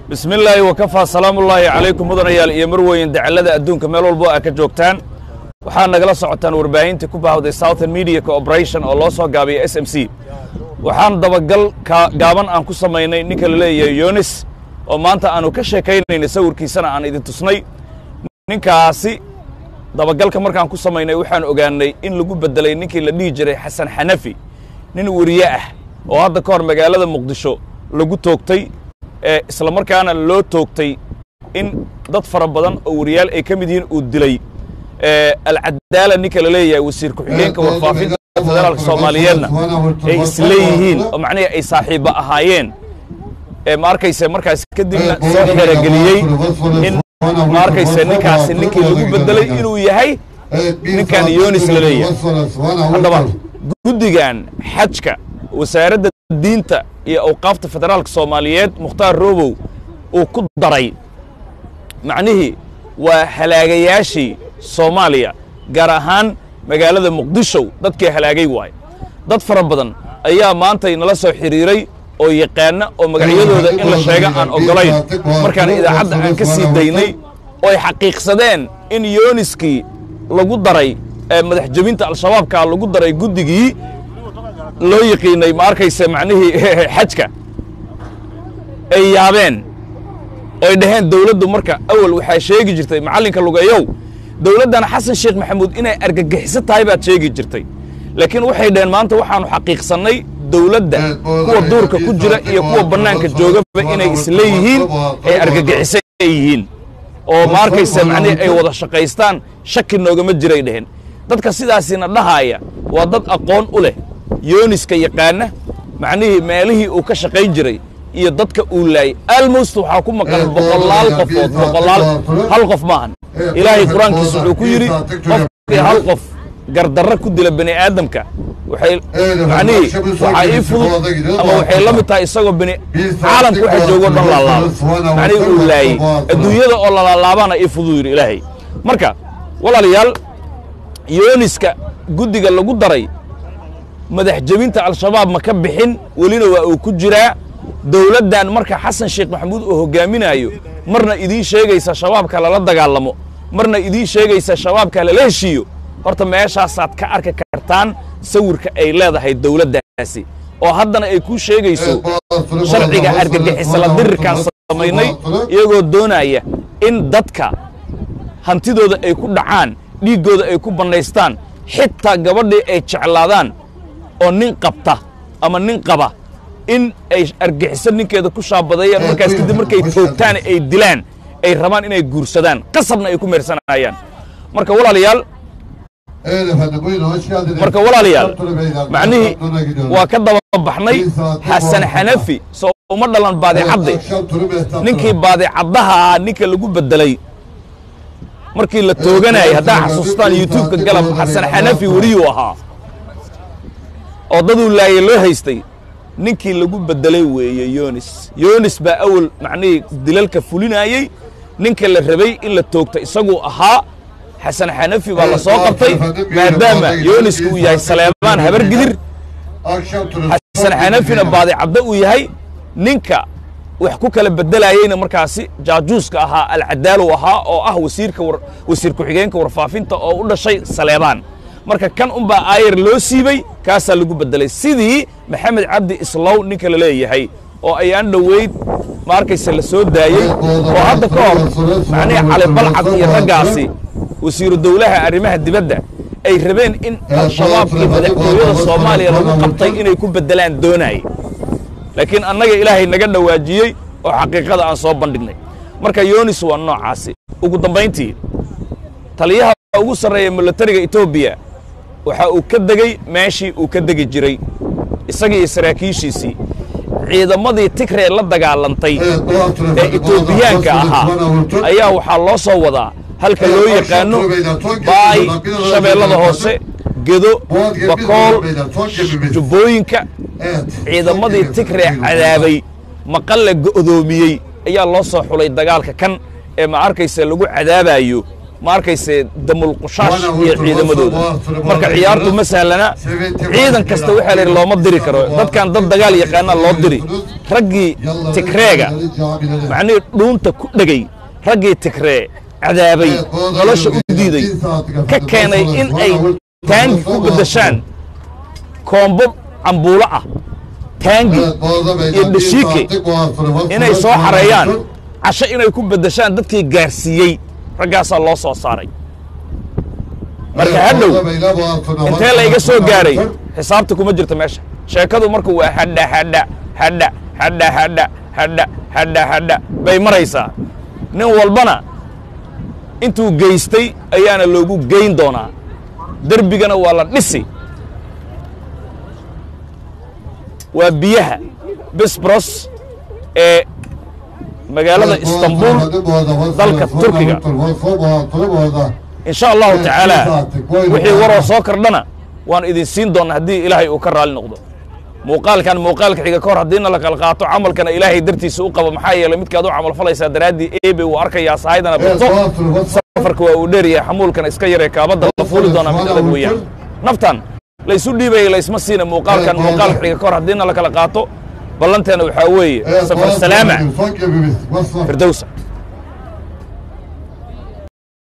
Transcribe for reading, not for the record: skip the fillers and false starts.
بسم الله وكفى سلام الله عليكم مدنيال iyo marweyn dacalada adduunka meel walba ay ka joogtaan waxaan nagala socotaan warbaahinta ku baahday Southern Media Corporation oo loo soo gaabiyay SMC waxaan dabagal gaaban aan ku sameeynay ninka la leeyahay Yonis oo maanta aanu ka sheekaynayna sawirkiisana aan idin tusnay ninkaasi dabagalka markaan ku sameeynay waxaan ogaanay in lagu bedelay ninkii la dhigi jiray Xasan Xanafi nin wariye ah oo hadda ka hor magaalada Muqdisho lagu toogtay isla markaana loo toogtay in dad fara badan oo wariyaal ay ka mid yihiin uu dilay al-Cadaala ninka la leeyahay wasiir ku xigeenka warfaafinta federaalka Soomaaliyeedna ay isleeyihiin oo macnaheedu ay saaxiibo ahaayeen ma arkayse markaas kadibna soo xeerageliyay in ma arkayse ninkaasi ninkii lagu bedelay inuu yahay ninkan Yonis la leeyahay haddaba guddigan xajka wasaaradda diinta iyo awqaafta federaalka Soomaaliyeed Mukhtaar Roobow oo ku daray macnaheedu waa halaagayaashii Soomaaliya gaar ahaan magaalada Muqdisho dadkii halaagay waay dad fara badan ayaa maanta inala soo xiriiray oo yaqaan oo magacyadooda in la sheego aan ogolayn markaan idaacadda aan ka sii daynay oo ay xaqiiqsadeen in Yoniskii lagu daray madax jabinta al-shabaabka lagu daray guddigii loo yaqiinay ma arkaysa macnaheedu xajka ay yaabeen oo dhaheen dawladdu marka awal waxa sheegi jirtay macalinka lugayow dawladdan Xasan Sheekh Maxamuud inay argagixiso tahay baad sheegi jirtay laakiin waxay dhaheen maanta waxaanu xaqiiqsanay dawladda kuwa duurka ku jira iyo kuwa banaanka joogaba inay isleeyihiin ay argagixiso yihiin oo ma arkaysa macnaheedu ay wada shaqaystaan shaki noogama jiray dhaheen dadka sidaasina dhahaaya waa dad aqoon u leh Yoniska yaqaana macnaheedu meelihii uu ka shaqayn jiray iyo dadka uu laay almost waxa ku maqan boqolaal qofood boqolaal hal qof maahan ilaahay quraankiisa wuxuu ku yiri qofkii hal qof gardarro ku dila bani aadamka waxay macnaheedu waxa ay fudud ama waxay la mid tahay isagoo bani caalamku waxa joogo dhan la laabo macnaheedu uu laay adduunyada oo la laabana ay fudud yiri ilaahay marka walaalayaal Yoniska guddiga lagu daray madax jabinta al-shabaab ma ka bixin walina waa uu ku jiraa dawladdan marka Xasan Sheekh Maxamuud oo hogaaminayo marna idin sheegaysa shabaabka la dagaalamo marna idin sheegaysa shabaabka la heshiyo horta meeshaas aad ka arki kartaan sawirka ay leedahay dawladdaasi oo haddana ay ku sheegayso sharciga argagixis la dirirka sameeynay iyagoo doonaya in dadka hantidooda ay ku dhacaan dhiigooda ay ku banaystaan xitaa gabadhii ay jeclaadaan oo nin qabta ama nin qaba in ay argaxiso ninkeeda ku shaabadayaan markaas kadib markay toogtaan ay dilaan ay rabaan inay guursadaan qasabna ay ku meersanayaan marka walaalayaal macnaheedu waa ka daba baxnay Xasan Xanafi soo uma dhalan baadicadde ninkii baadicadaha ninka lagu bedelay markii la tooganay hadaa xasuustaan YouTube-ka galab Xasan Xanafi wariyo ahaa oo dad uu laayay loo haystay ninkii lagu bedelay weeye Yonis baa awal macnaheedu dilalka fulinayay ninka la rabay in la toogto isagu ahaa Xasan Xanafi baa la soo qabtay maadaama Yonis uu yahay Saleemaan habar gidir Xasan Xanafina baadicadda uu yahay ninka wax ku kala bedelayayna markaasi jaajuuska ahaa al-Cadaala ahaa oo ah wasiir ku xigeenka warfaafinta oo u dhashay Saleemaan marka kan baa ayr loo siibay kaasa lagu bedelay sidii Maxamed Cabdi Islaw ninka la leeyahay oo ayaan dhaweyd ma arkaysa la soo daayay oo hadda ka hor macnaheedu Cali Balcad iyo ragaasi wasiir dawlaha arrimaha dibadda ay rabeen in al-shabaab iyo madaxtooyada Soomaaliya lagu qabtay inay ku bedelaan doonay laakiin annaga ilaahay naga dhawaajiyay oo xaqiiqada aan soo bandhignay marka Yonis waa noocaasi ugu dambeyntii taliyaha ugu sareeyay militariga Ethiopia waxa uu ka degay meeshii uu ka degi jiray isagii saraakiishiisii ciidamadii Tigray la dagaalantay ee Ethiopiaanka ahaa ayaa waxa loo soo wadaa halka loo yaqaano Baay Shabeellada Hoose Gedo Bakool Jubbooyinka ciidamadii Tigray cadaabay maqal go'doomiyay ayaa loo soo xulay dagaalka kan ee ma arkaysa lagu cadaabayo ma arkayse damul qushaash iyo ciidamadooda marka ciyaartu ma sahlana ciidan kasta waxa la looma diri karo dadkan dad dagaal yaqaana loo diri raggii tikreega macnii dhuunta ku dhagay raggii tikree cadaabay nolosha u diiday ka keenay in ay taangi ku bedeshaan koombo cambuulo ah taangi iyo dhashiike inay soo xareeyaan casho inay ku bedeshaan dadkii gaarsiiyey raggaasaa loo soo saaray marka hadhow intee la iga soo gaaray xisaabta kuma jirto meesha sheekadu marka waa hadha hadha hadha hadha hadha hadha hadha hadha bay maraysaa nin walbana intuu geystay ayaana loogu geyn doonaa derbigana waa la dhisi waa biyaha Bosphorus ee magaalada Istanbul dalka Turkiga insha Allah ta'ala wixii waroo soo kordhana waan idin siin doonaa hadii Ilaahay uu ka raali noqdo muuqaalka xiga ka hor hadiina la kala qaato camalkana Ilaahay dartiisa u qabo maxaa yeelay midkaad u camal falaysaa daraadii eebe uu arkayaa saayidana binto safarka waa uu dheeriyaa xamuulkana iska yaree kaabada la fuuli doonaa mid adag weeyaan naftan la isu dhiibay la isma siina muuqaalka xiga ka hor hadiina la kala qaato ballanteena waxa weeye safar salaama firdawsa